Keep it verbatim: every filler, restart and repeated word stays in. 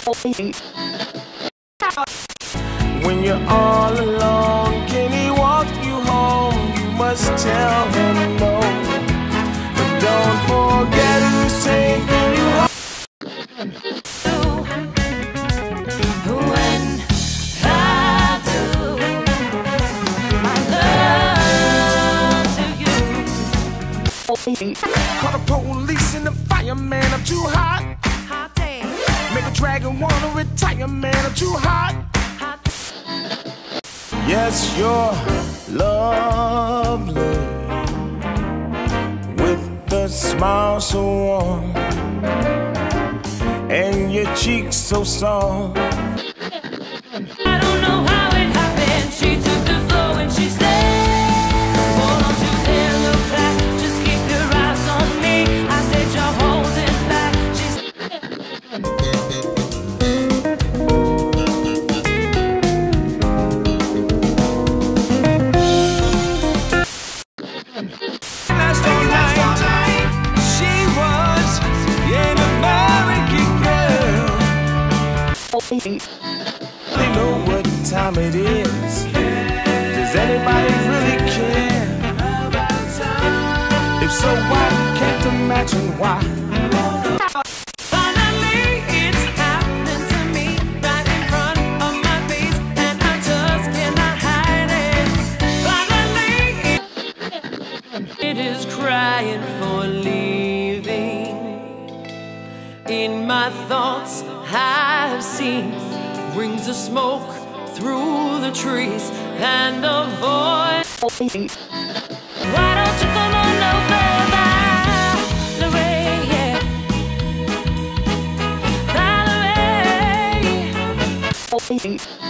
When you're all alone, can he walk you home? You must tell him no. But don't forget who's taking you home. When I do my love to you. Call the police and the fireman, I'm too hot. Hot day. Make a dragon wanna retire, man, I'm too hot. Yes, you're lovely, with the smile so warm, and your cheeks so soft. I don't know how it happened. She took the floor and she said, hold on to their look back, just keep your eyes on me. I said, you're holding back. She Last night, she was an American girl. They know what time it is. Does anybody really care? If so, why can't imagine why? finally, it's happened to me right in front of my face, and I just cannot hide it. Finally, it is crying for leaving. In my thoughts, I've seen rings of smoke through the trees and a voice. Why don't you come on over by the way, yeah, by the way.